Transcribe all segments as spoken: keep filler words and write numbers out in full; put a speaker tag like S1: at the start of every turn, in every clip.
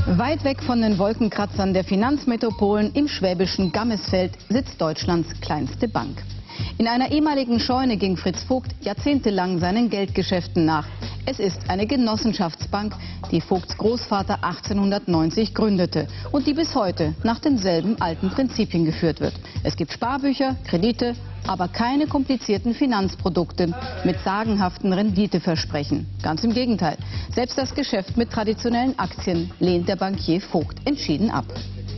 S1: Weit weg von den Wolkenkratzern der Finanzmetropolen im schwäbischen Gamesfeld sitzt Deutschlands kleinste Bank. In einer ehemaligen Scheune ging Fritz Vogt jahrzehntelang seinen Geldgeschäften nach. Es ist eine Genossenschaftsbank, die Vogts Großvater achtzehnhundertneunzig gründete und die bis heute nach denselben alten Prinzipien geführt wird. Es gibt Sparbücher, Kredite, aber keine komplizierten Finanzprodukte mit sagenhaften Renditeversprechen. Ganz im Gegenteil. Selbst das Geschäft mit traditionellen Aktien lehnt der Bankier Vogt entschieden ab.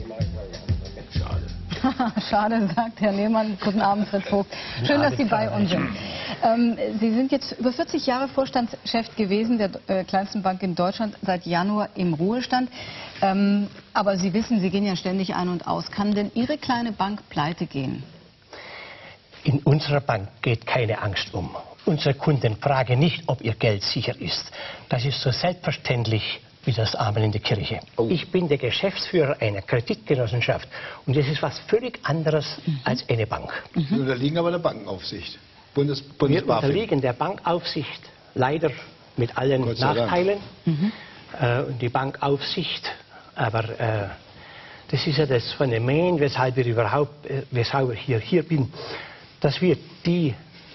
S1: Schade, sagt Herr Lehmann. Guten Abend, Fritz Vogt. Schön, dass Sie bei uns sind. Ähm, Sie sind jetzt über vierzig Jahre Vorstandschef gewesen der äh, kleinsten Bank in Deutschland, seit Januar im Ruhestand. Ähm, aber Sie wissen, Sie gehen ja ständig ein und aus. Kann denn Ihre kleine Bank pleite gehen?
S2: In unserer Bank geht keine Angst um. Unsere Kunden fragen nicht, ob ihr Geld sicher ist. Das ist so selbstverständlich wie das Amen in der Kirche. Oh. Ich bin der Geschäftsführer einer Kreditgenossenschaft und das ist was völlig anderes mhm. als eine Bank.
S3: Mhm. Sie unterliegen aber der Bankenaufsicht. Bundes, Bundes
S2: Wir unterliegen der Bankaufsicht, leider mit allen Nachteilen. Mhm. Äh, und die Bankaufsicht, aber äh, das ist ja das Phänomen, weshalb wir überhaupt, äh, weshalb ich hier, hier bin, dass wir die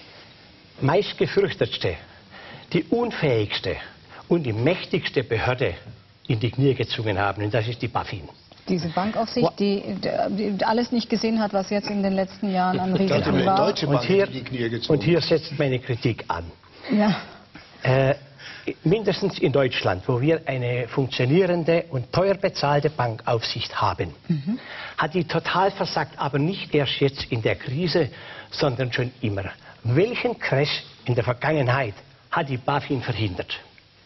S2: meistgefürchtetste, die unfähigste und die mächtigste Behörde in die Knie gezwungen haben, und das ist die BaFin.
S1: Diese Bankaufsicht, die, die alles nicht gesehen hat, was jetzt in den letzten Jahren an Risiken war.
S3: Deutsche Bank
S2: und, hier,
S3: in die Knie gezwungen.
S2: und hier setzt meine Kritik an.
S1: Ja.
S2: Äh, mindestens in Deutschland, wo wir eine funktionierende und teuer bezahlte Bankaufsicht haben, mhm. hat die total versagt, aber nicht erst jetzt in der Krise, sondern schon immer. Welchen Crash in der Vergangenheit hat die BaFin verhindert?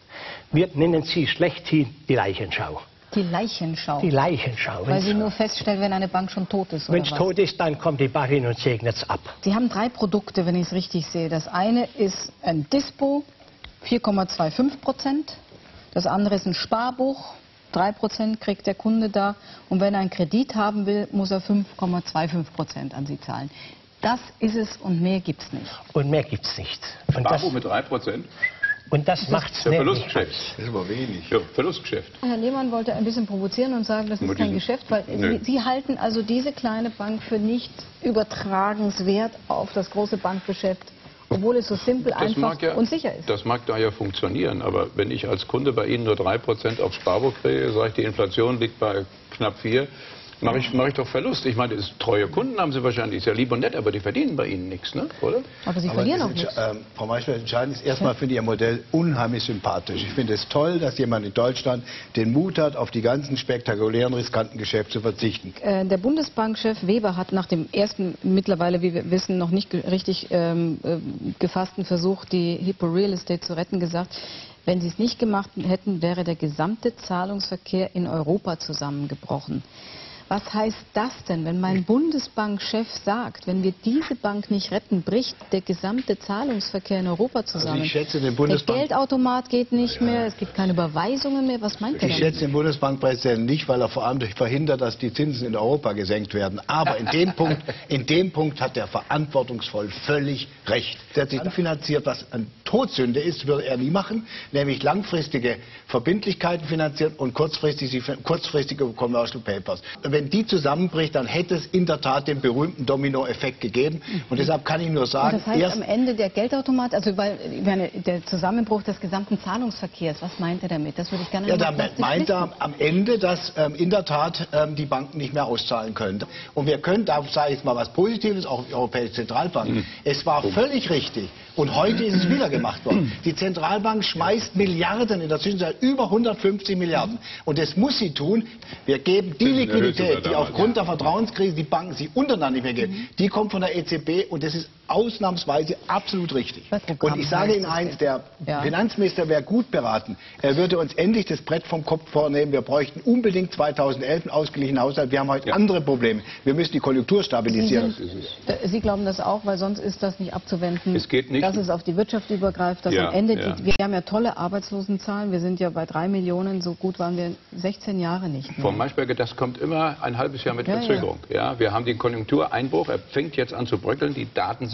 S2: Wir nennen sie schlechthin die Leichenschau.
S1: Die Leichenschau?
S2: Die Leichenschau.
S1: Weil Sie nur feststellen, wenn eine Bank schon tot ist, oder
S2: Wenn es tot ist, dann kommt die BaFin und segnet es ab.
S1: Sie haben drei Produkte, wenn ich es richtig sehe. Das eine ist ein Dispo, vier Komma fünfundzwanzig Prozent. Das andere ist ein Sparbuch, drei Prozent kriegt der Kunde da. Und wenn er einen Kredit haben will, muss er fünf Komma fünfundzwanzig Prozent an Sie zahlen. Das ist es und mehr gibt es nicht.
S2: Und mehr gibt es nicht. Und
S4: Sparbuch
S2: das,
S4: mit drei Prozent?
S2: Und das macht es
S4: ja, Verlustgeschäft.
S3: Das ist aber wenig.
S4: Ja, Verlustgeschäft.
S1: Herr Lehmann wollte ein bisschen provozieren und sagen, das ist kein Geschäft, weil Sie, Sie halten also diese kleine Bank für nicht übertragenswert auf das große Bankgeschäft, obwohl es so simpel,
S4: das
S1: einfach
S4: ja,
S1: und sicher ist.
S4: Das mag da ja funktionieren, aber wenn ich als Kunde bei Ihnen nur drei Prozent aufs Sparbuch kriege, sage ich, die Inflation liegt bei knapp vier, mache ich, mach ich doch Verlust. Ich meine, das, treue Kunden haben Sie wahrscheinlich, ist ja lieb und nett, aber die verdienen bei Ihnen nichts, ne? Oder?
S1: Aber Sie
S3: aber
S1: verlieren auch nichts.
S3: Ähm, Frau Maischberg, entscheidend ist erstmal, finde ich Ihr Modell unheimlich sympathisch. Ich finde es toll, dass jemand in Deutschland den Mut hat, auf die ganzen spektakulären, riskanten Geschäfte zu verzichten.
S1: Äh, der Bundesbankchef Weber hat nach dem ersten, mittlerweile, wie wir wissen, noch nicht richtig ähm, äh, gefassten Versuch, die Hypo Real Estate zu retten, gesagt, wenn sie es nicht gemacht hätten, wäre der gesamte Zahlungsverkehr in Europa zusammengebrochen. Was heißt das denn, wenn mein Bundesbankchef sagt, wenn wir diese Bank nicht retten, bricht der gesamte Zahlungsverkehr in Europa zusammen?
S3: Also ich schätze den Bundesbank
S1: der Geldautomat geht nicht mehr, es gibt keine Überweisungen mehr. Was meint er
S3: Ich
S1: denn?
S3: schätze den Bundesbankpräsidenten nicht, weil er vor allem verhindert, dass die Zinsen in Europa gesenkt werden. Aber in dem Punkt, in dem Punkt hat er verantwortungsvoll völlig recht. Er hat sich finanziert, was eine Todsünde ist, würde er nie machen, nämlich langfristige Verbindlichkeiten finanzieren und kurzfristig, kurzfristige Commercial Papers. Wenn die zusammenbricht, dann hätte es in der Tat den berühmten Domino-Effekt gegeben. Und deshalb kann ich nur sagen,
S1: und das heißt
S3: erst
S1: am Ende der Geldautomat, also weil, meine, der Zusammenbruch des gesamten Zahlungsverkehrs, was meint er damit? Das würde ich gerne
S3: ja,
S1: noch
S3: damit meint er am Ende, dass ähm, in der Tat ähm, die Banken nicht mehr auszahlen können. Und wir können, da sage ich jetzt mal was Positives, auch die Europäische Zentralbank. Mhm. Es war völlig richtig. Und heute ist es wieder gemacht worden. Die Zentralbank schmeißt Milliarden, in der Zwischenzeit über hundertfünfzig Milliarden. Und das muss sie tun. Wir geben die Liquidität, die aufgrund der Vertrauenskrise die Banken sich untereinander nicht mehr geben, die kommt von der E Z B und das ist ausnahmsweise absolut richtig. Und ich sage Ihnen eins, der ja. Finanzminister wäre gut beraten. Er würde uns endlich das Brett vom Kopf vornehmen. Wir bräuchten unbedingt zweitausendelf einen ausgeglichenen Haushalt. Wir haben heute ja. andere Probleme. Wir müssen die Konjunktur stabilisieren.
S1: Sie, sind, Sie glauben das auch, weil sonst ist das nicht abzuwenden.
S4: Es geht nicht.
S1: Dass es auf die Wirtschaft übergreift, dass
S4: ja,
S1: am Ende,
S4: ja.
S1: die, wir haben ja tolle Arbeitslosenzahlen. Wir sind ja bei drei Millionen, so gut waren wir sechzehn Jahre nicht mehr.
S4: Frau Maischberger, das kommt immer ein halbes Jahr mit
S1: ja,
S4: Verzögerung. Ja. Ja, wir haben den Konjunktureinbruch, er fängt jetzt an zu bröckeln, die Daten sind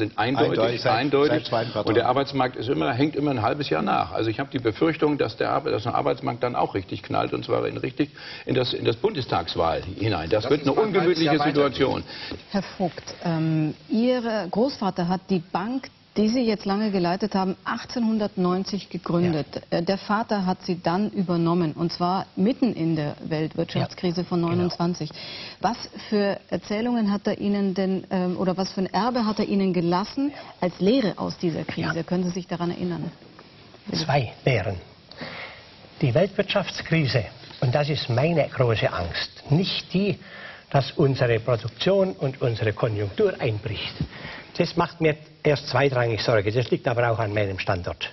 S4: sind eindeutig,
S3: eindeutig, seit,
S4: eindeutig.
S3: Seit
S4: und der Arbeitsmarkt ist immer, hängt immer ein halbes Jahr nach. Also ich habe die Befürchtung, dass der, Arbeit, dass der Arbeitsmarkt dann auch richtig knallt, und zwar in, richtig in das, in das Bundestagswahl hinein. Das, das wird eine ungemütliche Situation.
S1: Herr Vogt, ähm, Ihr Großvater hat die Bank, die Sie jetzt lange geleitet haben, achtzehnhundertneunzig gegründet. Ja. Der Vater hat sie dann übernommen, und zwar mitten in der Weltwirtschaftskrise von neunundzwanzig. Genau. Was für Erzählungen hat er Ihnen denn, ähm, oder was für ein Erbe hat er Ihnen gelassen als Lehre aus dieser Krise? Ja. Können Sie sich daran erinnern?
S2: Zwei Lehren. Die Weltwirtschaftskrise, und das ist meine große Angst, nicht die, dass unsere Produktion und unsere Konjunktur einbricht. Das macht mir erst zweitrangig Sorge. Das liegt aber auch an meinem Standort.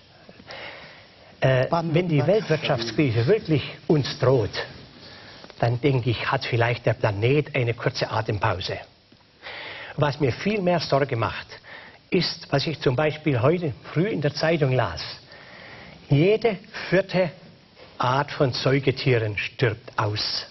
S2: Äh, wenn die Weltwirtschaftskrise wirklich uns droht, dann denke ich, hat vielleicht der Planet eine kurze Atempause. Was mir viel mehr Sorge macht, ist, was ich zum Beispiel heute früh in der Zeitung las. Jede vierte Art von Säugetieren stirbt aus.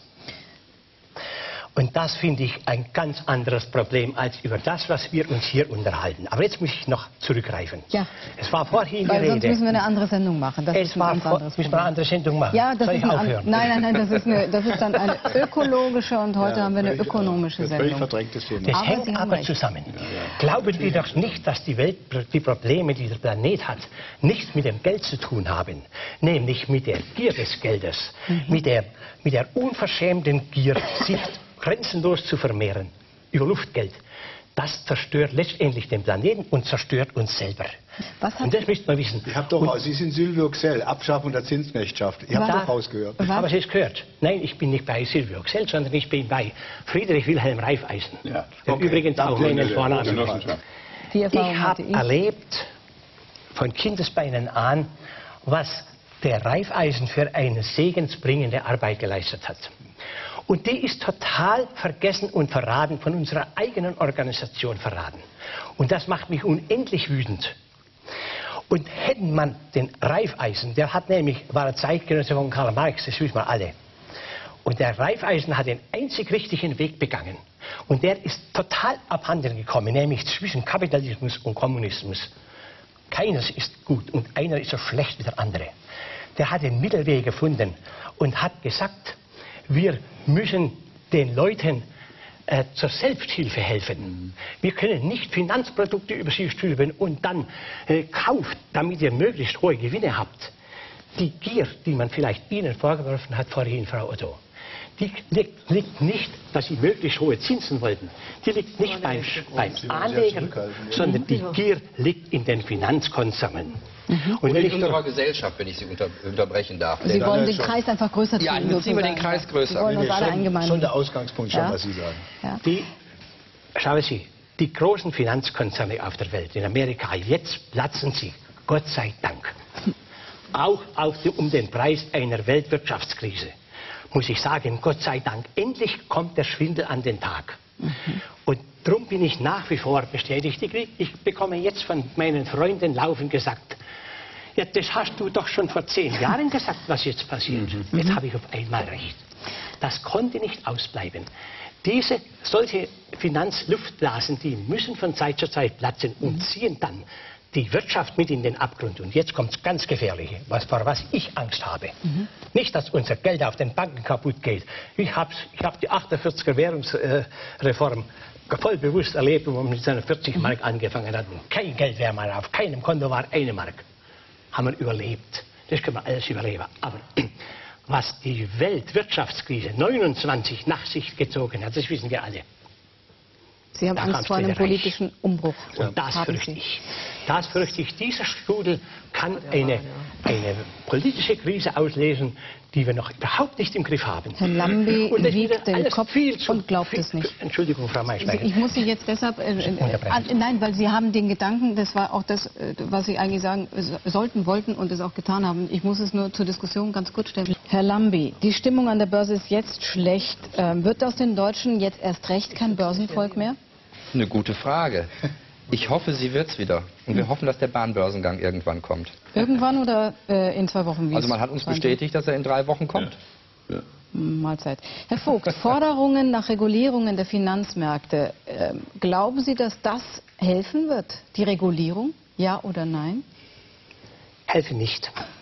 S2: Und das finde ich ein ganz anderes Problem als über das, was wir uns hier unterhalten. Aber jetzt muss ich noch zurückgreifen. Ja. Es war vorhin
S1: Weil
S2: die
S1: sonst
S2: Rede.
S1: müssen wir eine andere Sendung machen. Das
S2: es
S1: ist
S2: war
S1: ein
S2: vor, müssen wir eine andere Sendung machen.
S1: Ja, das
S2: Soll
S1: ist
S2: ich
S1: ein
S2: aufhören?
S1: Nein, nein, nein, das ist, eine, das ist dann eine ökologische, und heute ja, haben wir eine ökonomische Sendung.
S3: Völlig verdrängtes Thema.
S2: Das
S1: aber
S2: hängt aber recht. zusammen. Ja, ja. Glauben wir doch nicht, dass die Welt, die Probleme, die der Planet hat, nichts mit dem Geld zu tun haben. Nämlich mit der Gier des Geldes. Mhm. Mit, der, mit der unverschämten Gier, sich grenzenlos zu vermehren über Luftgeld. Das zerstört letztendlich den Planeten und zerstört uns selber. Was und das müsst man wissen.
S3: Ich hab doch, und, Sie sind Silvio Xell, Abschaffung der Zinsknechtschaft. Ich habe doch rausgehört.
S2: Was? Aber Sie es gehört. Nein, ich bin nicht bei Silvio Xell, sondern ich bin bei Friedrich Wilhelm Raiffeisen. Ja. Der okay. übrigens auch meinen Vornamen hat. Ich habe erlebt, von Kindesbeinen an, was der Raiffeisen für eine segensbringende Arbeit geleistet hat. Und die ist total vergessen und verraten, von unserer eigenen Organisation verraten. Und das macht mich unendlich wütend. Und hätten man den Raiffeisen, der hat nämlich, war ein Zeitgenosse von Karl Marx, das wissen wir alle. Und der Raiffeisen hat den einzig richtigen Weg begangen. Und der ist total abhanden gekommen, nämlich zwischen Kapitalismus und Kommunismus. Keines ist gut und einer ist so schlecht wie der andere. Der hat den Mittelweg gefunden und hat gesagt, wir müssen den Leuten äh, zur Selbsthilfe helfen. Wir können nicht Finanzprodukte über sie stülpen und dann äh, kauft, damit ihr möglichst hohe Gewinne habt. Die Gier, die man vielleicht Ihnen vorgeworfen hat vorhin, Frau Otto, die liegt, liegt nicht, dass Sie möglichst hohe Zinsen wollten. Die liegt nicht beim, beim Anleger, sondern die Gier liegt in den Finanzkonzernen.
S5: Mhm. Und, und in unserer Gesellschaft, wenn ich Sie unter, unterbrechen darf.
S1: Sie
S5: denn
S1: wollen den Kreis einfach größer ziehen.
S5: Ja, nun ziehen wir den Kreis größer.
S1: Sie wollen uns alle eingemeindet.
S3: Schon der Ausgangspunkt, schon,
S1: ja?
S3: was Sie sagen.
S1: Ja.
S2: Die, schauen Sie, die großen Finanzkonzerne auf der Welt, in Amerika, jetzt platzen sie, Gott sei Dank. Auch auf die, um den Preis einer Weltwirtschaftskrise. Muss ich sagen, Gott sei Dank, endlich kommt der Schwindel an den Tag. Mhm. Und darum bin ich nach wie vor bestätigt. Ich bekomme jetzt von meinen Freunden laufend gesagt, ja, das hast du doch schon vor zehn Jahren gesagt, was jetzt passiert. Mhm. Jetzt habe ich auf einmal recht. Das konnte nicht ausbleiben. Diese, solche Finanzluftblasen, die müssen von Zeit zu Zeit platzen und mhm. ziehen dann die Wirtschaft mit in den Abgrund. Und jetzt kommt das ganz Gefährliche, was, vor was ich Angst habe. Mhm. Nicht, dass unser Geld auf den Banken kaputt geht. Ich habe ich hab die achtundvierziger Währungsreform voll bewusst erlebt, wo man mit seiner vierzig Mark mhm. angefangen hat. Und kein Geld wäre mal auf keinem Konto war eine Mark. Haben wir überlebt. Das können wir alles überleben. Aber was die Weltwirtschaftskrise neunundzwanzig nach sich gezogen hat, das wissen wir alle.
S1: Sie haben da Angst vor einem politischen Reich. Umbruch.
S2: Und das fürchte ich. Das fürchte ich. Dieser Strudel kann eine, eine politische Krise auslösen, die wir noch überhaupt nicht im Griff haben.
S1: Herr Lambi wiegt den Kopf zu, und glaubt viel, es nicht.
S2: Entschuldigung, Frau Maischberger.
S1: Ich muss Sie jetzt deshalb... Äh, äh, nein, weil Sie haben den Gedanken, das war auch das, was Sie eigentlich sagen sollten, wollten und es auch getan haben. Ich muss es nur zur Diskussion ganz kurz stellen. Herr Lambi, die Stimmung an der Börse ist jetzt schlecht. Ähm, wird aus den Deutschen jetzt erst recht kein Börsenvolk mehr?
S5: Eine gute Frage. Ich hoffe, sie wird's wieder. Und wir hoffen, dass der Bahnbörsengang irgendwann kommt.
S1: Irgendwann oder äh, in zwei Wochen?
S5: Also man hat uns bestätigt, dass er in drei Wochen kommt.
S4: Ja. Ja.
S1: Mahlzeit. Herr Vogt, Forderungen nach Regulierungen der Finanzmärkte. Äh, glauben Sie, dass das helfen wird? Die Regulierung? Ja oder nein?
S2: Helfen nicht.